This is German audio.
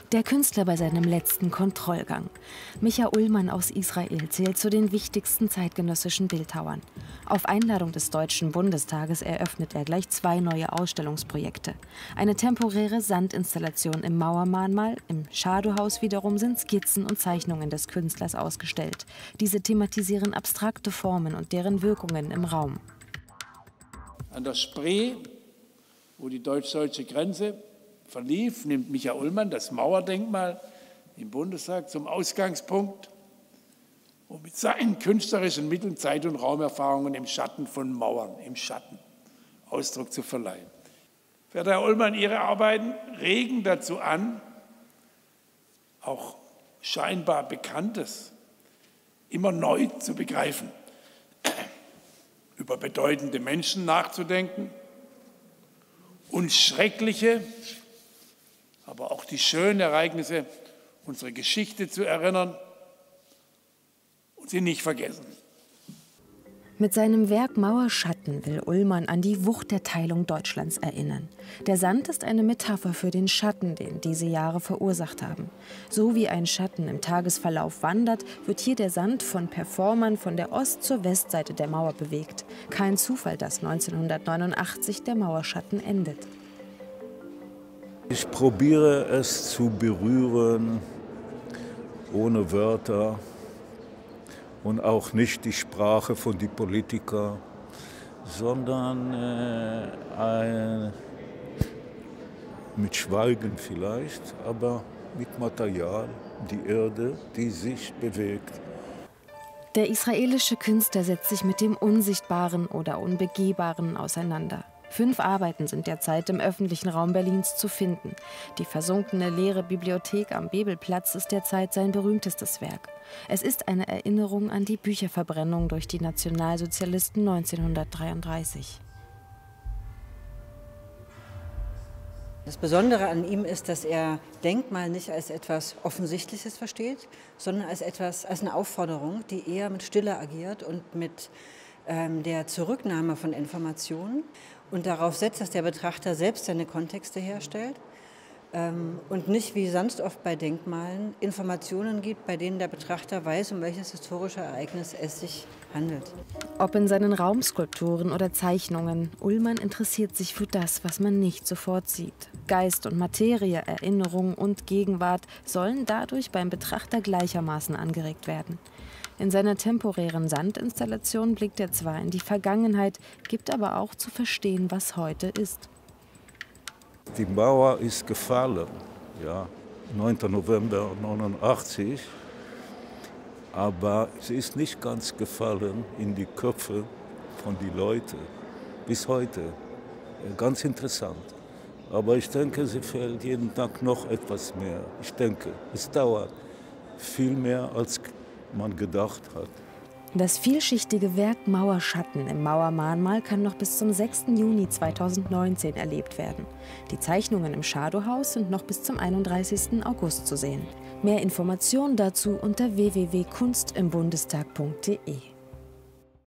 Der Künstler bei seinem letzten Kontrollgang. Micha Ullmann aus Israel zählt zu den wichtigsten zeitgenössischen Bildhauern. Auf Einladung des Deutschen Bundestages eröffnet er gleich 2 neue Ausstellungsprojekte. Eine temporäre Sandinstallation im Mauermahnmal, im Schadowhaus wiederum sind Skizzen und Zeichnungen des Künstlers ausgestellt. Diese thematisieren abstrakte Formen und deren Wirkungen im Raum. An der Spree, wo die deutsch-deutsche Grenze verlief, nimmt Micha Ullmann das Mauerdenkmal im Bundestag zum Ausgangspunkt, um mit seinen künstlerischen Mitteln Zeit- und Raumerfahrungen im Schatten von Mauern, im Schatten, Ausdruck zu verleihen. Verehrter Herr Ullmann, Ihre Arbeiten regen dazu an, auch scheinbar Bekanntes immer neu zu begreifen, über bedeutende Menschen nachzudenken und schreckliche, aber auch die schönen Ereignisse unserer Geschichte zu erinnern und sie nicht vergessen. Mit seinem Werk Mauerschatten will Ullmann an die Wucht der Teilung Deutschlands erinnern. Der Sand ist eine Metapher für den Schatten, den diese Jahre verursacht haben. So wie ein Schatten im Tagesverlauf wandert, wird hier der Sand von Performern von der Ost- zur Westseite der Mauer bewegt. Kein Zufall, dass 1989 der Mauerschatten endet. Ich probiere es zu berühren, ohne Wörter und auch nicht die Sprache von den Politikern, sondern mit Schweigen vielleicht, aber mit Material, die Erde, die sich bewegt. Der israelische Künstler setzt sich mit dem Unsichtbaren oder Unbegehbaren auseinander. 5 Arbeiten sind derzeit im öffentlichen Raum Berlins zu finden. Die versunkene leere Bibliothek am Bebelplatz ist derzeit sein berühmtestes Werk. Es ist eine Erinnerung an die Bücherverbrennung durch die Nationalsozialisten 1933. Das Besondere an ihm ist, dass er Denkmal nicht als etwas Offensichtliches versteht, sondern als eine Aufforderung, die eher mit Stille agiert und mit der Zurücknahme von Informationen und darauf setzt, dass der Betrachter selbst seine Kontexte herstellt und nicht wie sonst oft bei Denkmalen Informationen gibt, bei denen der Betrachter weiß, um welches historische Ereignis es sich handelt. Ob in seinen Raumskulpturen oder Zeichnungen, Ullmann interessiert sich für das, was man nicht sofort sieht. Geist und Materie, Erinnerung und Gegenwart sollen dadurch beim Betrachter gleichermaßen angeregt werden. In seiner temporären Sandinstallation blickt er zwar in die Vergangenheit, gibt aber auch zu verstehen, was heute ist. Die Mauer ist gefallen, ja, 9. November 1989, aber sie ist nicht ganz gefallen in die Köpfe von den Leuten bis heute. Ganz interessant. Aber ich denke, sie fällt jeden Tag noch etwas mehr. Ich denke, es dauert viel mehr, als man gedacht hat. Das vielschichtige Werk Mauerschatten im Mauermahnmal kann noch bis zum 6. Juni 2019 erlebt werden. Die Zeichnungen im Schadowhaus sind noch bis zum 31. August zu sehen. Mehr Informationen dazu unter www.kunstimbundestag.de.